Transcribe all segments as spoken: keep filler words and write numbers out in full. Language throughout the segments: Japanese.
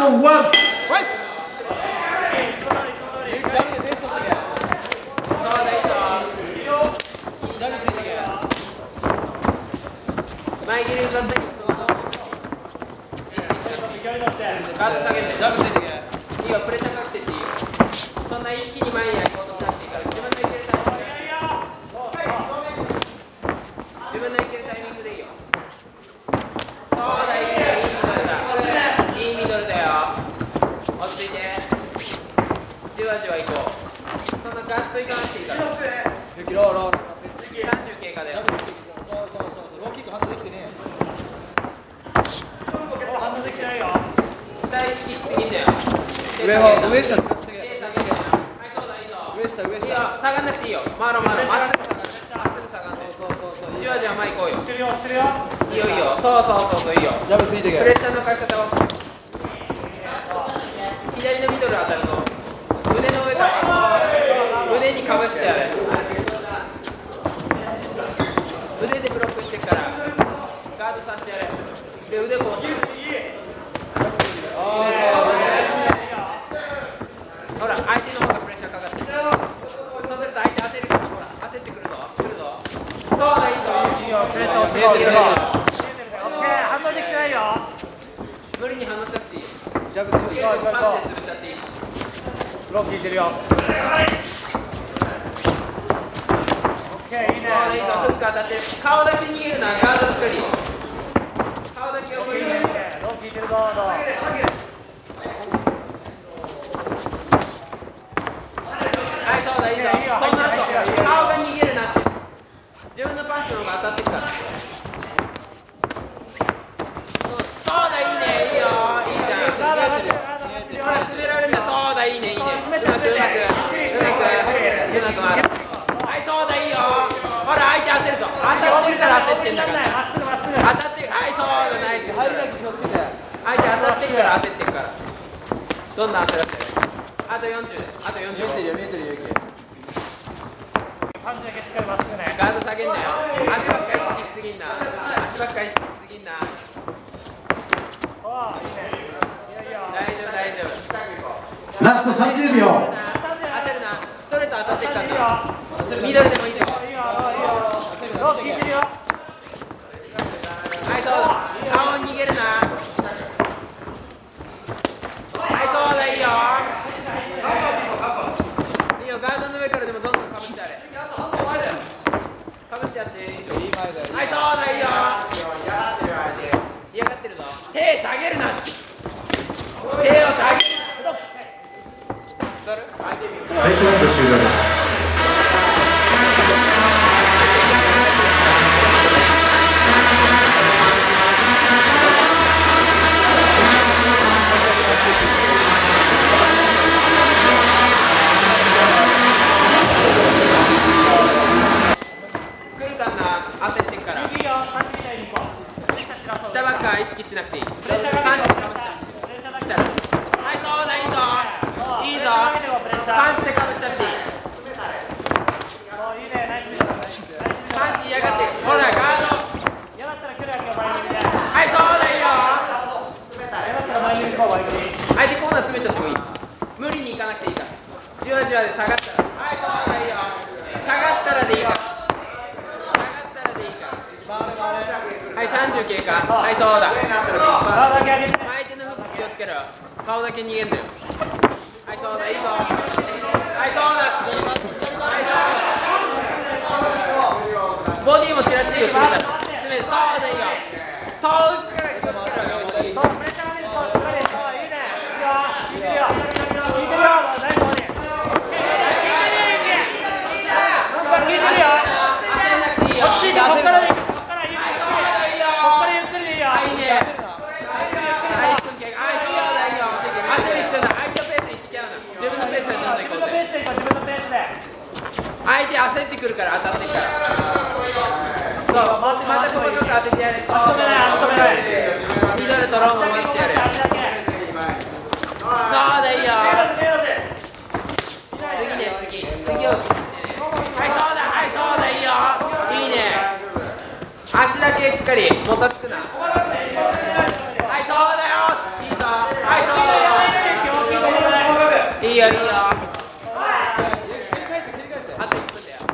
ンワン。 前切りになってガード下げてジャブついてけ。いいよ、プレッシャーかけてっていいよ。そんな一気に前に行こうとしなくていいから、自分のいけるタイミングで自分のいけるタイミングでいいよ。そうだ、いいね、いいミドルだ、いいミドルだよ。落ち着いてじわじわ行こう。そんなガッと行かなくていいから。ローローさんじゅう経過だよ。そうそうそう、ローキック反応できてねえ。反応できないよ。下意識しすぎんだよ。上は上下つかしてけ。はい、そうだ、いいぞ。上下上下。いいよ、下がんなくていいよ。回ろう回ろう。まっすぐ下がんで。まっすぐ下がんで。そうそうそう。じわじわ前行こうよ。してるよ、してるよ。いいよいいよ。そうそうそうそう、いいよ。ジャブついてけ。プレッシャーのかけ方は。左のミドル当たると腕の上から腕にかぶしてやれ。腕でブロックしてからガードさせてやれ。で腕こうしてほら、相手の方がプレッシャーかかってる。そうすると相手焦るから、ほら焦ってくるぞ来るぞ。そうだ、いいぞ。いいよ、プレッシャーをしてる。反応できてないよ。無理に反応しなくていい。ジャブする。パンチで潰しちゃっていいし。ロー効いてるよ。オッケー、いいね。いいぞ、フック当たってる。顔だけ逃げるな、ガードしっかり。顔だけ覚える。ロー効いてるぞ。はい、そうだ、いいぞ。その後、顔が逃げるなって。自分のパンチの方が当たってるから。そうだ、いいね、いいよ、いいじゃん。ほら、詰められた。そうだ、いいね、いいね。うまくうまくうまくうまく回る。はい、そうだ、いいよ。ほら、相手焦るぞ。当たってるから焦ってんだから。当たってる。はい、そうだ、ナイス。入るだけ気をつけて。相手当たってるから焦ってるから。どんどん焦らせて。あとよんじゅうで。あとよんじゅう。見えてるよ、見えてるよ、ゆき。パンチだけしっかりまっすぐね。ガード下げんなよ。足ばっかり意識しすぎんな。足ばっかり意識しすぎんな。大丈夫、大丈夫。 ラストさんじゅうびょう。 焦るな。ストレート当たってきたんだよ。ミドルでもいいよ。ロー効いてるよ。はい、そうだ。顔逃げるな。はい、そうだ、いいよ。いいよ、ガードの上からでもどんどんかぶしてあれ。かぶしてやっていいよ。はい、そうだ、いいよ。嫌がってるぞ。手下げるな。手を下げる。 タイトラウンド終了です。 来るかな、焦ってっから。下ばっか意識しなくていい。パンチかぶした来たら。はい、そうだ、いいぞいいぞ。パンチでかぶしちゃっていい。パンチ嫌がってる。ほら、ガード。はい、そうだ、いいよ。相手コーナー詰めちゃってもいい。無理にいかなくていいから。じわじわで下がったら。はい、そうだ、いいよ。下がったらでいいから。下がったらでいいから。はい、さんじゅう経過。はい、そうだ。相手のフック気をつけろよ。顔だけ逃げんだよ。はい、そうだ、いいぞ。はい、そうだ。ボディもチラシでよ、詰めたら。詰め、そうだ、いいよ。遠くから気をつけろよ、ボディ。そう、プレッシャーが出る。そう、しっかり。そう、いいね。いいよ。いいよ。効いてるよ。ナイスボディ。効いてるよ。焦らなくていいよ。落ち着いて、こっからでいい。こっからゆっくり。はい、そうだ、いいよ。こっからゆっくりでいいよ。はい、いいね。はい、はい、そうだ、いいよ。焦りしてない。相手のペースに付き合うな。自分のペースでどんどん行こうぜ。自分のペースで。相手焦ってくるから当たってきたら。そう、また細かく当ててやれ。足止めない、足止めない。ミドルとローも待ってやれ。そうだ、いいよ。次ね、次。次を。はい、そうだ、はい、そうだ、いいよ。いいね。足だけしっかりもたつくな。はい、そうだよ。いいぞ。はい、そうだよ。 いよいいよ。あといっぷんだよ。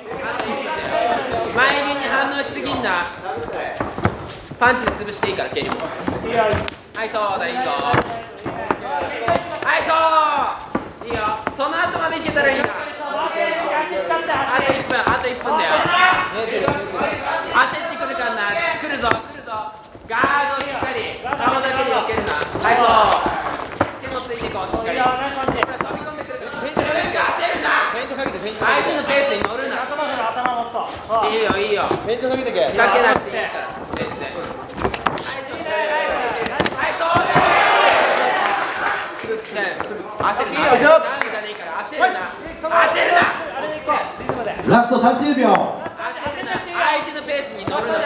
前蹴りに反応しすぎんな。パンチで潰していいから蹴りも。はいそうだいいぞ。はいそういいよ。その後までいけたらいいな。あといっぷんあといっぷんだよ。焦ってくるからな。来るぞ来るぞ。ガードしっかり。顔だけで避けるな。はいそう手もついていこうしっかり。飛び込んでくるから焦るな。相手のペースに乗るな。いいよいいよ。 フェイントかけてけ。 仕掛けなくていいから全然。はいそうだ。焦るな。ダウンじゃねえから焦るな。焦るな。 ラストさんじゅうびょう。 焦るな。相手のペースに乗るな。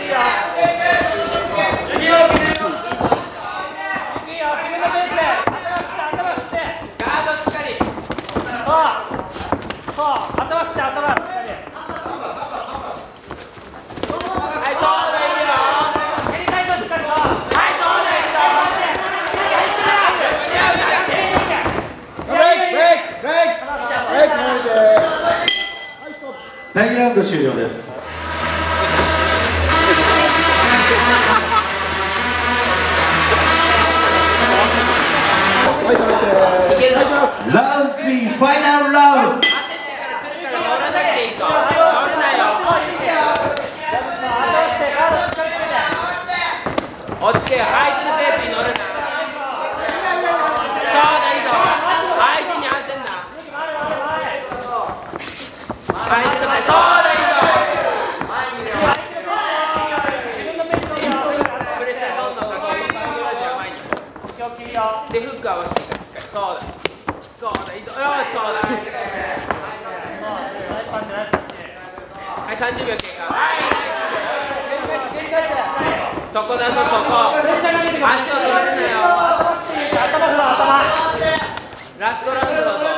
ガードしっかり。 そう頭振って頭しっかり。 はいそうだいいよ。 蹴りたいとしっかり。 はいそうだいいよ。 ブレイクブレイクブレイクブレイクブレイク。 だいにラウンド終了です。 いけるぞ。 ラウンドスリーファイナルラウンド。 焦ってから来るから乗らなくていいぞ。乗るなよ。落ち着けよ。相手のペースに乗るな。そうだいいぞ。相手に焦んな。相手のペース。そうだいいぞ。プレッシャーどんどんかける。前にでフック合わせていいからしっかり。そうだそうだいいぞ。よしそうだ。はいさんじゅうびょう経過。はいそこだぞそこ。足を取られるなよ。ラストラウンドだぞ。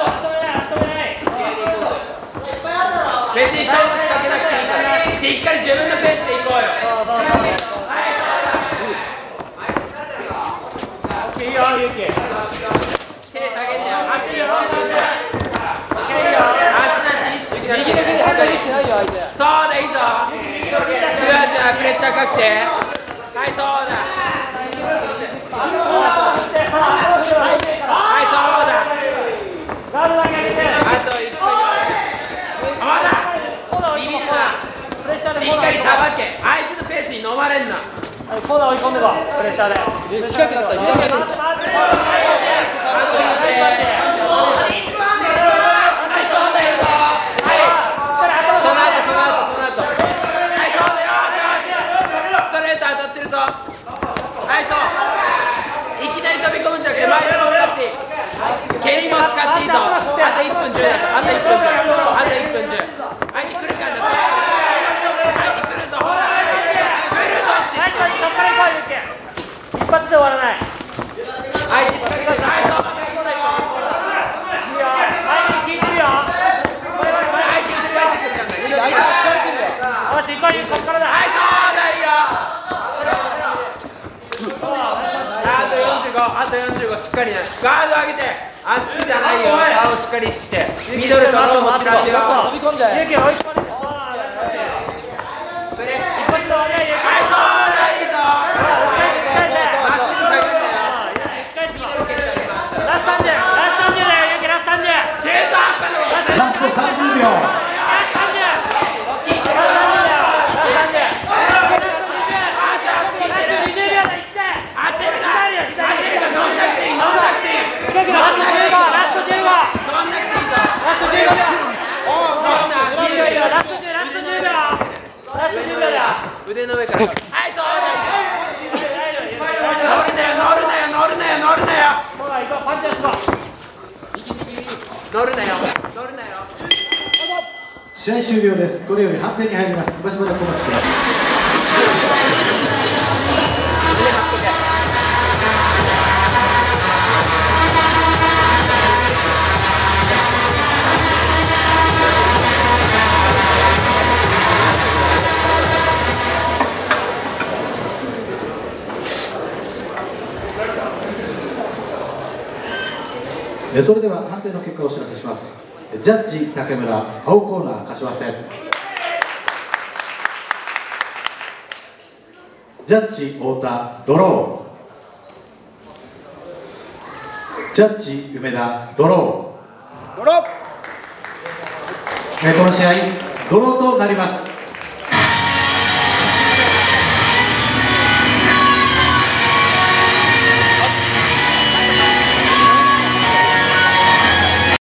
別に勝負仕掛けなくていいからしっかり自分のペースでいこうよ。 いいよゆうき。 手下げんだよ。足意識するんだよ。足なんて意識しなくて。 右の手で測りしてないよ相手。 そうだいいぞ。じわじわプレッシャーかけて。はいそうだ。はいそうだ。 ガードだけ上げて。 あといっぷん。そうだ。ビビるな。しっかりさばけ。相手のペースに飲まれんな。 コーナー追い込んでこう。プレッシャーで。 近くなったら左が出る。 蹴りも使っていいぞ。あといっぷんじゅうだ。あといっぷんじゅう。あといっぷんじゅう。相手来るからだ。相手来るぞ。ほら。来るぞ。 一発で終わらない。 相手仕掛けてる。はいそう。 相手に効いてるよ。 相手打ち返してくるからね。 相手が疲れてるよ。 よし、行こう、こっからだ。 はいそうだいいよ。あとよんじゅうご。あとよんじゅうご。しっかりね。ガード上げて。足じゃないよ。顔しっかり意識して。ミドルとローもちらしよ。 飛び込んで。 ゆうき追い込んで。 ブレ一発で終わりや、ゆうき。 はいそうだいいぞ。まっすぐ下げて。 ラストさんじゅう、ラストさんじゅうだよ、ゆうき、ラストさんじゅう。 中途半端の。 ラストさんじゅうびょう。 ラストさんじゅう。ラストさんじゅうだよ、ラストさんじゅう。ラストにじゅうびょうだ、いっちゃえ。 焦るな。 左よ、左よ。 乗んなくていい。乗んなくていい。 近くなってきた。ラストじゅうご、ラストじゅうご。 乗んなくていいぞ。 ラストじゅうご秒。 乗んな。 ラストじゅう、ラストじゅう秒。ラストじゅう秒だよ。 腕の上から。はいそうだいいぞ。乗るなよ乗るなよ乗るなよ乗るなよ。 ほら、行こう、パンチ出しこう。 乗るなよ乗るなよ。 試合終了です。これより判定に入ります。しばしばらくお待ちください。 えそれでは判定の結果をお知らせします。ジャッジ竹村、青コーナー柏瀬。ジャッジ太田、ドロー。ジャッジ梅田、ドロー。 ドロー。 えこの試合ドローとなります。